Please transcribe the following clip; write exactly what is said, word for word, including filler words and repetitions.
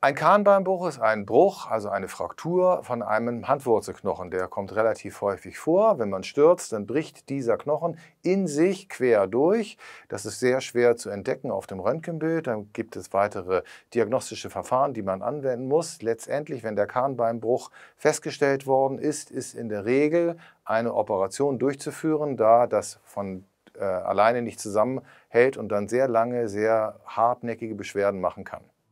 Ein Kahnbeinbruch ist ein Bruch, also eine Fraktur von einem Handwurzelknochen. Der kommt relativ häufig vor. Wenn man stürzt, dann bricht dieser Knochen in sich quer durch. Das ist sehr schwer zu entdecken auf dem Röntgenbild. Dann gibt es weitere diagnostische Verfahren, die man anwenden muss. Letztendlich, wenn der Kahnbeinbruch festgestellt worden ist, ist in der Regel eine Operation durchzuführen, da das von äh, alleine nicht zusammenhält und dann sehr lange, sehr hartnäckige Beschwerden machen kann.